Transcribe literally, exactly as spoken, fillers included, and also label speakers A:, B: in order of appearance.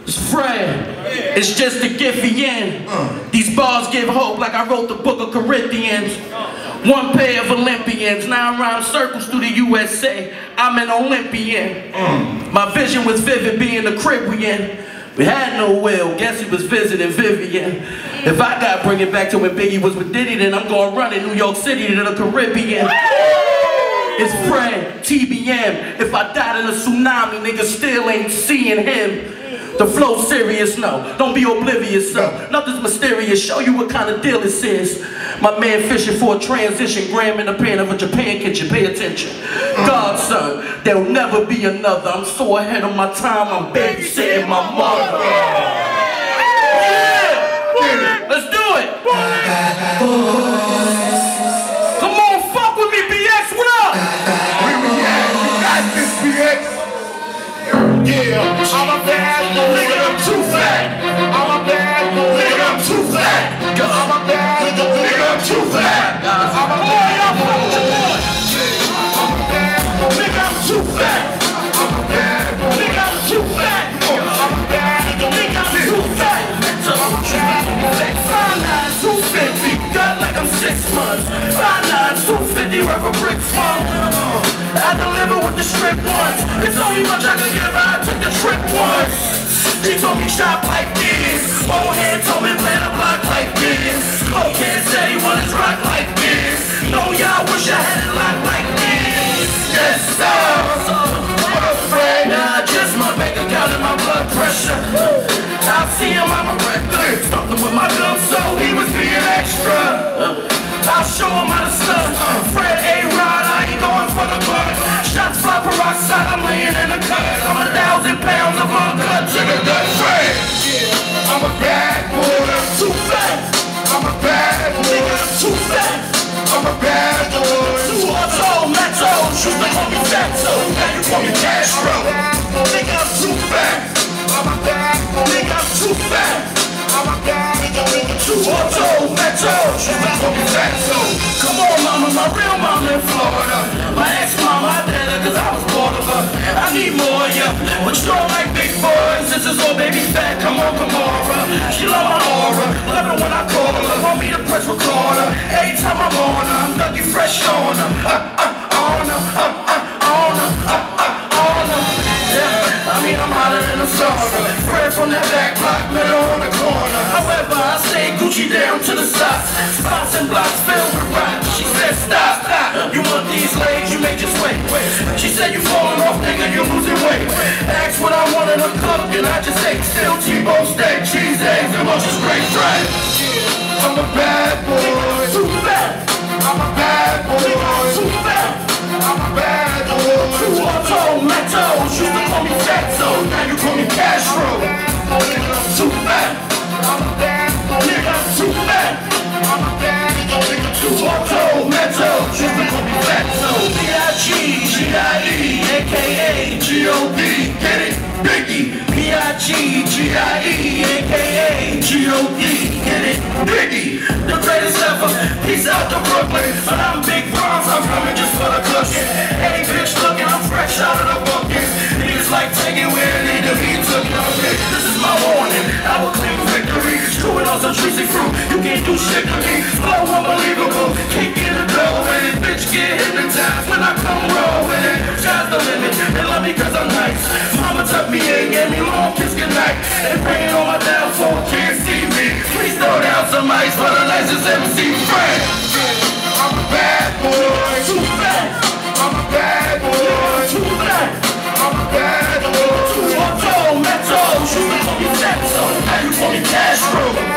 A: It's Fred. It's just a Giffian. These bars give hope like I wrote the book of Corinthians. One pair of Olympians, nine round circles through the U S A. I'm an Olympian. My vision was vivid being the crib we in. We had no will, guess he was visiting Vivian. If I got bring it back to when Biggie was with Diddy, then I'm gonna run in New York City to the Caribbean. It's Fred, T B M. If I died in a tsunami, niggas still ain't seeing him. The flow serious, no. Don't be oblivious, no. Nothing's mysterious. Show you what kind of deal this is. My man fishing for a transition, gram in the pan of a Japan kitchen. Pay attention. Godson, there'll never be another. I'm so ahead of my time, I'm babysitting my mother. Yeah! Let's do it! Come on, fuck with me, B X, what up?
B: We react, you got this, B X. Yeah, I'm a bad boy, nigga, I'm too fat. I'm a bad boy, nigga, I'm too fat. Cause I'm a bad boy, nigga, I'm too fat. I'm a bad boy, I'm a bad boy, nigga, I'm too fat. I'm a bad boy, nigga, I'm too fat. I'm a bad boy, nigga, I'm too fat. So I'm a bad boy, five nine, two fifty, got like I'm six months. five nine, two fifty, worth of bricks, mom. I deliver with the strip ones. It's only much I can give, I took the trip once. She told me shop like this. Old head told me plan a block like this. Old kid said he wanted rock like this. No, y'all wish I had it locked like this. Yes, sir. What up, Fred? Nah, just my bank account and my blood pressure. I see him, I'm a reckless. Something with my gun, so he was being extra. I'll show him how to stun. Fred A-Rod, I ain't going for the blood. Shots fly peroxide, I'm laying in the cut. I'm a thousand pounds of uncut to the gut. Fred, yeah, I'm a bad boy, I'm too fat. I'm a bad boy, nigga, I'm too fat. I'm a bad boy. Too auto, metro, shoot they call me Fatso. Now you call me Castro. Nigga, I'm too fat. I'm a bad boy, nigga, I'm too fat. I'm a bad boy, too auto, metro, shoot they call me Fatso. Come on, mama, my real mama in Florida. My ex-mama, I did her cause I was bored of her. I need more of ya, but you don't like big boys. This is all baby fat, come on, Kamara. She love my aura, love it when I call her. Want me to press recorder. Every time I'm on her, I'm Dougie Fresh on her. Uh, uh, on her, uh, uh, on her, uh, uh, on her. Yeah, I mean I'm hotter than a sauna. Fred from that back block, middle on the corner. However, I stay Gucci down to the socks. Spots and blocks filled with rock. She said stop, stop. You want these legs, you may just wait. She said you falling off, nigga, you losing weight. Ask what I wanted to cook, and I just ate still T-bone steak, cheese eggs, and most straight drive. I'm a bad boy, too fat. I'm a bad boy, too fat. I'm a bad boy, too auto, metro. Used to call me Fatso, now you call me Castro. Nigga, I'm too fat. I'm a bad boy, nigga, I'm too fat. I'm a bad boy, nigga, too auto, metro. Used to call me Fatso. B I G, G I E, A K A G O D, get it? Biggie. B I G, G I E, A K A G O D, get it? Biggie. The greatest ever, peace out to Brooklyn. But I'm Big Bronze, I'm coming just for the cooking. Hey bitch, looking, I'm fresh out of the bucket. Niggas like taking where they need to be took nothing. This is my warning, I will claim victory. Screwing on some juicy fruit, you can't do shit to me. Flow unbelievable, can't get a dough with it. Bitch get hypnotized when I come roll with it. Sky's the limit, they love me cause I'm nice. Mama took me in, gave me long kiss goodnight. And praying on my downfall, can't see me. Please throw down some ice for the nicest M C friend. I'm a bad boy, too fat. I'm a bad boy, too fat. I'm a bad boy, too auto, metro. Shoot me call me Fatso, now you call me Castro.